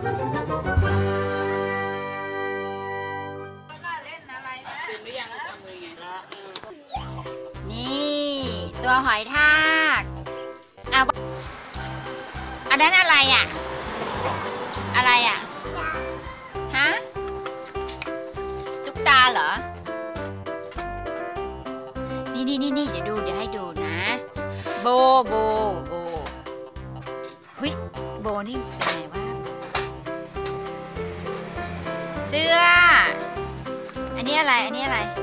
นี่ตัวหอยทากอันนั้นอะไรอ่ะอะไรอ่ะฮะตุ๊กตาเหรอนี่เดี๋ยวให้ดูนะโบเฮ้ยโบนี่เป็นไงวะเสื้ออันนี้อะไรนะ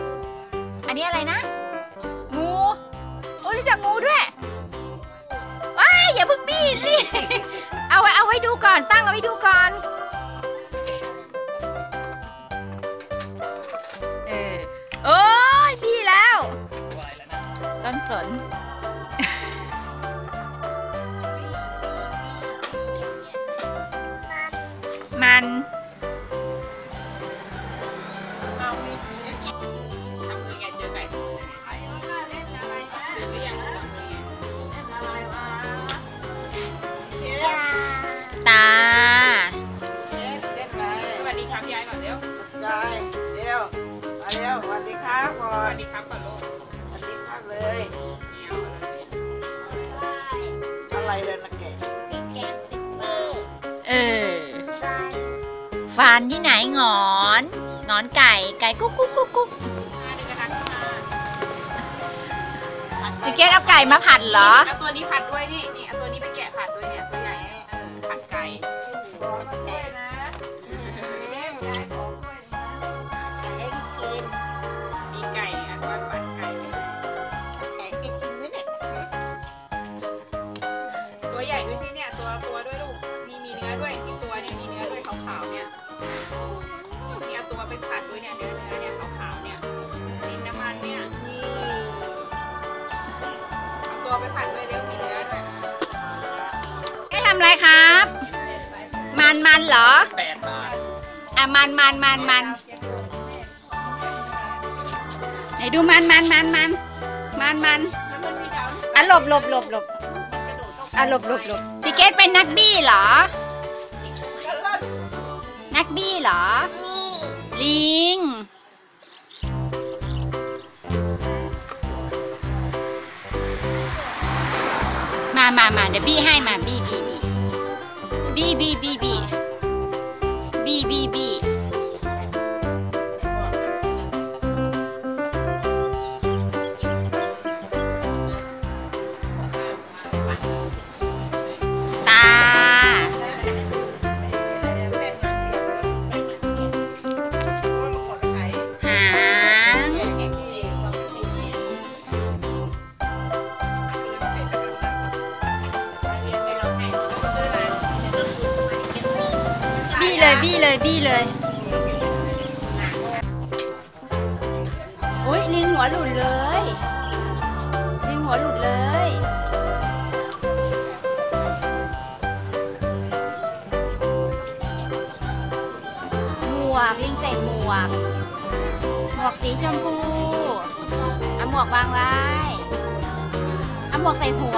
งูโอ้รู้จักงูด้วยว้ายอย่าเพิ่งบี้สิเอาไว้ดูก่อนตั้งเอาไว้ดูก่อนโอ้ยบี้แล้วต้นสนมันตาสวัสดีครับยายก่อนเร็วยายเร็วมาเร็วสวัสดีครับก่อนสวัสดีครับก่อนลูกสวัสดีครับเลยอะไรเลยนะแกฟันที่ไหนหงอนไก่กุ๊กพี่เกดเอาไก่มาผัดเหรอเอาตัวนี้ผัดด้วยนี่เอาตัวนี้ไปแกะผัดด้วยเนี่ยตัวใหญ่ผัดไก่ด้วยนะมีไก่ตัวผัดไก่กินด้วยเนี่ยตัวใหญ่ด้วยที่เนี่ยตัวด้วยลูกมีเนื้อด้วยที่ตัวเนี่ยมีเนื้อด้วยขาวๆเนี่ยมีเอาตัวไปผัดด้วยเนี่ยเนื้อเนี่ยขาวๆเนี่ยดินน้ำมันเนี่ยนี่เอาตัวไปผัดด้วยเร็วมีเนื้อด้วยให้ทำอะไรครับมันเหรอ 8 บาทมันไหนดูมันหลบพี่เกดเป็นนักบี้เหรอลิงมาเดี๋ยวบี้ให้มาบี้ตาหางบี้เลยโอ้ยลิงหัวหลุดเลยหมวกลิงใส่หมวกสีชมพูเอาหมวกวางไว้เอาหมวกใส่หัว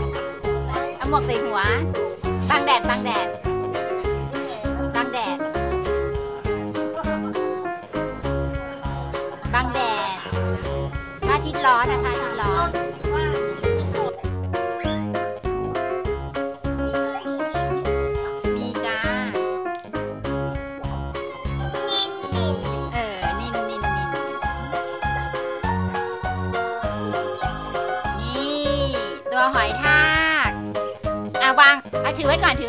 บังแดดถ้าชิดร้อนนะคะชิดร้อนมีจ้านินนี่ตัวหอยทากวางถือไว้ก่อน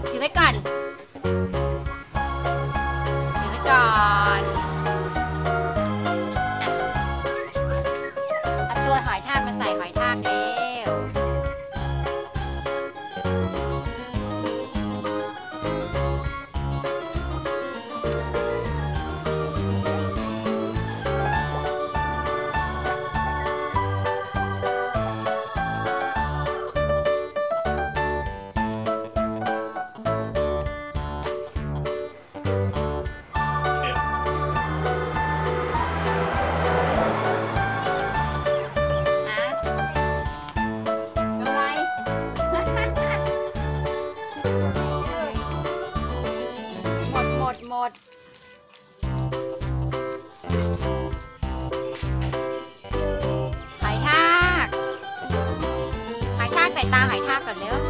ตัวหอยทากมาใส่หอยทากเร็วหมดหอยทากใส่ตาหอยทากก่อนเร็ว